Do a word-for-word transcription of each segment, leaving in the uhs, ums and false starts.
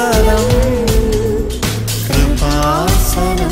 സ്ഥലം Kripasanam.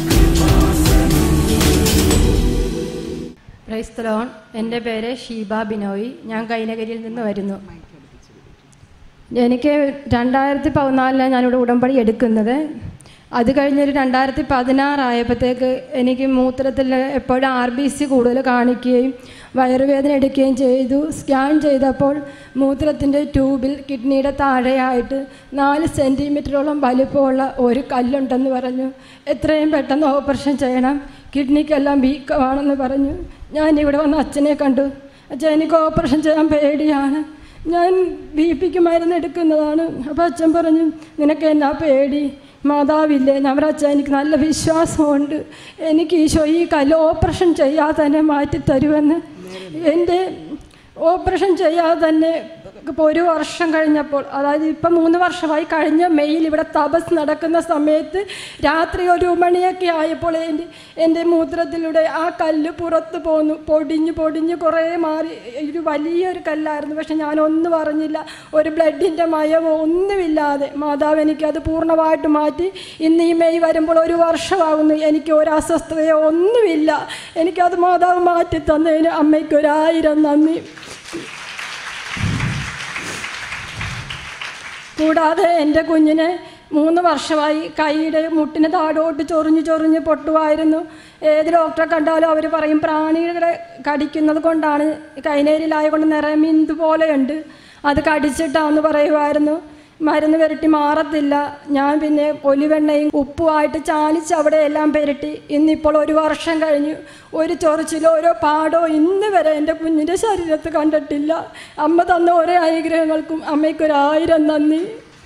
Praise the Lord. എൻ്റെ പേര് ഷീബ ബിനോയ്. ഞാൻ കൈനകരിയിൽ നിന്ന് വരുന്നു. എനിക്ക് രണ്ടായിരത്തി പതിനാലിലാണ് ഞാനിവിടെ ഉടമ്പടി എടുക്കുന്നത്. അത് കഴിഞ്ഞൊരു രണ്ടായിരത്തി പതിനാറായപ്പോഴത്തേക്ക് എനിക്ക് മൂത്രത്തിൽ എപ്പോഴും ആർ ബി സി കൂടുതൽ കാണിക്കുകയും വയറുവേദന എടുക്കുകയും ചെയ്തു. സ്കാൻ ചെയ്തപ്പോൾ മൂത്രത്തിൻ്റെ ട്യൂബിൽ കിഡ്നിയുടെ താഴെയായിട്ട് നാല് സെൻറ്റിമീറ്ററോളം വലിപ്പമുള്ള ഒരു കല്ലുണ്ടെന്ന് പറഞ്ഞു. എത്രയും പെട്ടെന്ന് ഓപ്പറേഷൻ ചെയ്യണം, കിഡ്നിക്കെല്ലാം വീക്കമാണെന്ന് പറഞ്ഞു. ഞാൻ ഇവിടെ വന്ന് അച്ഛനെ കണ്ടു. അച്ഛൻ, എനിക്ക് ഓപ്പറേഷൻ ചെയ്യാൻ പേടിയാണ്, ഞാൻ ബി പിക്ക് മരുന്ന് എടുക്കുന്നതാണ്. അപ്പോൾ അച്ഛൻ പറഞ്ഞു, നിനക്ക് എന്നാ പേടി, മാതാവില്ലേ? ഞാൻ അച്ഛൻ, എനിക്ക് നല്ല വിശ്വാസമുണ്ട്, എനിക്ക് ഈശോ ഈ കല്ല് ഓപ്പറേഷൻ ചെയ്യാതെ തന്നെ മാറ്റിത്തരുമെന്ന്. എൻ്റെ ഓപ്പറേഷൻ ചെയ്യാതെ തന്നെ ഇപ്പോൾ ഒരു വർഷം കഴിഞ്ഞപ്പോൾ, അതായത് ഇപ്പം മൂന്ന് വർഷമായി, കഴിഞ്ഞ മെയ്യിൽ ഇവിടെ തപസ് നടക്കുന്ന സമയത്ത് രാത്രി ഒരു മണിയൊക്കെ ആയപ്പോൾ എൻ്റെ എൻ്റെ മൂത്രത്തിലൂടെ ആ കല്ല് പുറത്ത് പോന്നു. പൊടിഞ്ഞ് പൊടിഞ്ഞ് കുറേ മാറി. ഒരു വലിയൊരു കല്ലായിരുന്നു, പക്ഷെ ഞാനൊന്നും അറിഞ്ഞില്ല. ഒരു ബ്ലഡിൻ്റെ മയമോ ഒന്നുമില്ലാതെ മാതാവ് എനിക്കത് പൂർണ്ണമായിട്ട് മാറ്റി. ഇന്ന് ഈ മെയ് വരുമ്പോൾ ഒരു വർഷമാകുന്നു. എനിക്ക് ഒരു അസ്വസ്ഥതയോ ഒന്നുമില്ല. എനിക്കത് മാതാവ് മാറ്റി തന്നതിന് അമ്മയ്ക്ക് ഒരായിരം നന്ദി. കൂടാതെ എൻ്റെ കുഞ്ഞിനെ മൂന്ന് വർഷമായി കൈയുടെ മുട്ടിന് താഴോട്ട് ചൊറിഞ്ഞ് ചൊറിഞ്ഞ് പൊട്ടുമായിരുന്നു. ഏത് ഡോക്ടറെ കണ്ടാലും അവർ പറയും പ്രാണികളെ കടിക്കുന്നത് കൊണ്ടാണ്, കൈനേരിലായതുകൊണ്ട് നിറമിന്ത് പോലെയുണ്ട്, അത് കടിച്ചിട്ടാന്ന് പറയുമായിരുന്നു. മരുന്ന് പുരട്ടി മാറത്തില്ല. ഞാൻ പിന്നെ ഒലിവെണ്ണയും ഉപ്പുമായിട്ട് ചാലിച്ച് അവിടെ എല്ലാം പുരട്ടി. ഇന്നിപ്പോൾ ഒരു വർഷം കഴിഞ്ഞു. ഒരു ചൊറിച്ചിലോ ഓരോ പാടോ ഇന്ന് വരെ എൻ്റെ കുഞ്ഞിൻ്റെ ശരീരത്ത് കണ്ടിട്ടില്ല. അമ്മ തന്ന ഓരോ അനുഗ്രഹങ്ങൾക്കും അമ്മയ്ക്കൊരായിരം നന്ദി.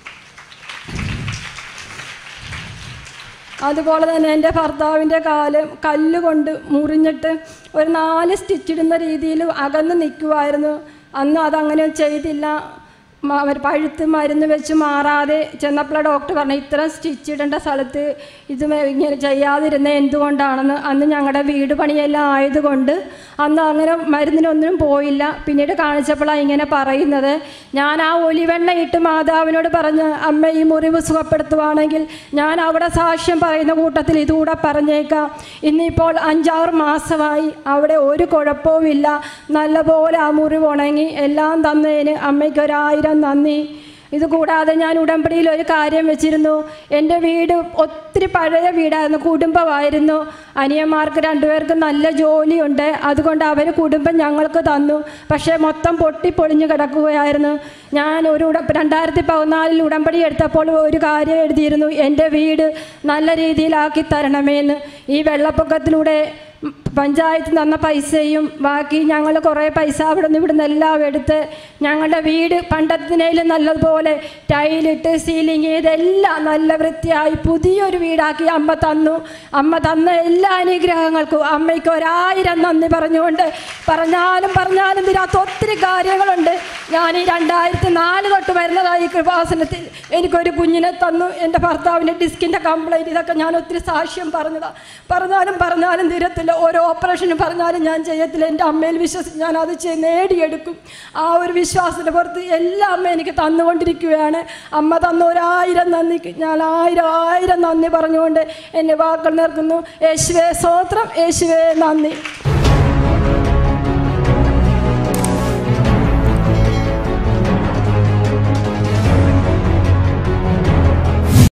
അതുപോലെ തന്നെ എൻ്റെ ഭർത്താവിൻ്റെ കാല് കല്ലുകൊണ്ട് മുറിഞ്ഞിട്ട് ഒരു നാല് സ്റ്റിച്ചിടുന്ന രീതിയിൽ അകന്ന് നിൽക്കുമായിരുന്നു. അന്ന് അതങ്ങനെ ചെയ്തില്ല. അവർ പഴുത്ത് മരുന്ന് വെച്ച് മാറാതെ ചെന്നപ്പോൾ ഡോക്ടർ പറഞ്ഞു, ഇത്ര സ്റ്റിച്ച് ഇടേണ്ട സ്ഥലത്ത് ഇത് ഇങ്ങനെ ചെയ്യാതിരുന്ന എന്തുകൊണ്ടാണെന്ന്. അന്ന് ഞങ്ങളുടെ വീട് പണിയെല്ലാം ആയതുകൊണ്ട് അന്ന് അങ്ങനെ മരുന്നിനൊന്നിനും പോയില്ല. പിന്നീട് കാണിച്ചപ്പോഴാണ് ഇങ്ങനെ പറയുന്നത്. ഞാൻ ആ ഒലിവെണ്ണ ഇട്ട് മാതാവിനോട് പറഞ്ഞ്, അമ്മ ഈ മുറിവ് സുഖപ്പെടുത്തുവാണെങ്കിൽ ഞാൻ അവിടെ സാക്ഷ്യം പറയുന്ന കൂട്ടത്തിൽ ഇതുകൂടെ പറഞ്ഞേക്കാം. ഇന്നിപ്പോൾ അഞ്ചാറ് മാസമായി അവിടെ ഒരു കുഴപ്പവുമില്ല. നല്ലപോലെ ആ മുറിവ് ഉണങ്ങി. എല്ലാം തന്നതിന് അമ്മയ്ക്കൊരായിരം നന്ദി. ഇതുകൂടാതെ ഞാൻ ഉടമ്പടിയിൽ ഒരു കാര്യം വെച്ചിരുന്നു. എൻ്റെ വീട് ഒത്തിരി പഴയ വീടായിരുന്നു, കുടുംബമായിരുന്നു. അനിയന്മാർക്ക് രണ്ടുപേർക്ക് നല്ല ജോലിയുണ്ട്, അതുകൊണ്ട് അവർ കുടുംബം ഞങ്ങൾക്ക് തന്നു. പക്ഷേ മൊത്തം പൊട്ടിപ്പൊളിഞ്ഞ് കിടക്കുകയായിരുന്നു. ഞാൻ ഒരു ഉട രണ്ടായിരത്തി പതിനാലിൽ ഉടമ്പടി എടുത്തപ്പോൾ ഒരു കാര്യം എഴുതിയിരുന്നു, എൻ്റെ വീട് നല്ല രീതിയിലാക്കി തരണമേന്ന്. ഈ വെള്ളപ്പൊക്കത്തിലൂടെ പഞ്ചായത്ത് തന്ന പൈസയും ബാക്കി ഞങ്ങൾ കുറേ പൈസ അവിടെ നിന്ന് ഇവിടെ നിന്നെല്ലാം എടുത്ത് ഞങ്ങളുടെ വീട് പണ്ടത്തിനേലും നല്ലതുപോലെ ടൈലിട്ട് സീലിങ് ചെയ്തെല്ലാം നല്ല വൃത്തിയായി പുതിയൊരു വീടാക്കി അമ്മ തന്നു. അമ്മ തന്ന എല്ലാ അനുഗ്രഹങ്ങൾക്കും അമ്മയ്ക്ക് ഒരായിരം നന്ദി പറഞ്ഞുകൊണ്ട് പറഞ്ഞാലും പറഞ്ഞാലും തീരാത്ത ഒത്തിരി കാര്യങ്ങളുണ്ട്. ഞാൻ ഈ രണ്ടായിരത്തി നാല് തൊട്ട് വരുന്നതായി കൃപാസനത്തിൽ എനിക്കൊരു കുഞ്ഞിനെ തന്നു. എൻ്റെ ഭർത്താവിൻ്റെ ഡിസ്കിൻ്റെ കംപ്ലൈൻറ്റ്, ഇതൊക്കെ ഞാൻ ഒത്തിരി സാക്ഷ്യം പറഞ്ഞതാണ്. പറഞ്ഞാലും പറഞ്ഞാലും തീരത്തില്ല. ഓരോ ഓപ്പറേഷനും പറഞ്ഞാലും ഞാൻ ചെയ്യത്തില്ല. എൻ്റെ അമ്മയിൽ വിശ്വസിച്ച് ഞാൻ അത് ചെയ്ത് നേടിയെടുക്കും. ആ ഒരു വിശ്വാസത്തിൻ്റെ പുറത്ത് എല്ലാ അമ്മ എനിക്ക് തന്നുകൊണ്ടിരിക്കുകയാണ്. അമ്മ തന്ന ഒരായിരം നന്ദിക്ക് ഞാൻ ആയിരം ആയിരം നന്ദി പറഞ്ഞുകൊണ്ട് എൻ്റെ വാക്കുകൾ നേർക്കുന്നു. യേശുവേ സ്തോത്രം, യേശുവേ നന്ദി.